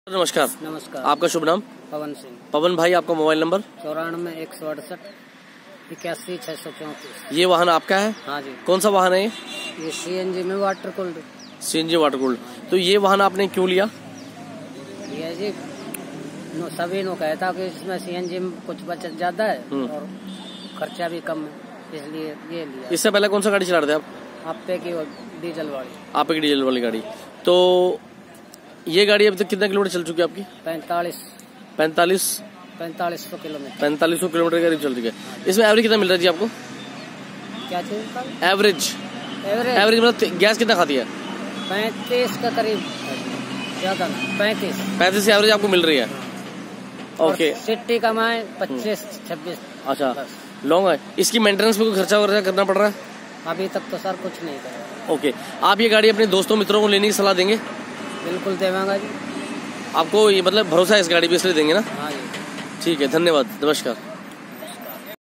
नमस्कार। नमस्कार। आपका शुभ नाम? पवन सिंह। पवन भाई, आपका मोबाइल नंबर? 94-168-81-634। ये वाहन आपका है? हाँ जी। कौन सा वाहन है ये? ये CNG में water cooled. CNG water cooled. तो ये वाहन आपने क्यों लिया? ये जी सभी ने कहता कि इसमें CNG में कुछ बचत ज्यादा है और खर्चा भी कम है, इसलिए ये लिया। इससे पहले कौन सा गाड़ी चला रहे थे आप? आपे की डीजल वाली। आप एक डीजल वाली गाड़ी। तो ये गाड़ी अभी तक कितना किलोमीटर चल चुकी है आपकी? 4500 किलोमीटर। 4500 किलोमीटर करीब चल चुकी है। इसमें एवरेज कितना मिल रहा है जी आपको? क्या चीज? एवरेज मतलब गैस कितना खाती है? 35 के करीब, ज्यादा 35 एवरेज आपको मिल रही है। ओके। सिटी कमाए 25-26। अच्छा, लॉन्ग है। इसकी मेंटेनेंस पे कोई खर्चा वर्चा करना पड़ रहा है? अभी तक तो सर कुछ नहीं करा। ओके। आप ये गाड़ी अपने दोस्तों मित्रों को लेने की सलाह देंगे? बिल्कुल देवांगा जी। आपको ये मतलब भरोसा है इस गाड़ी पे, इसलिए देंगे ना? हाँ जी। ठीक है, धन्यवाद, नमस्कार।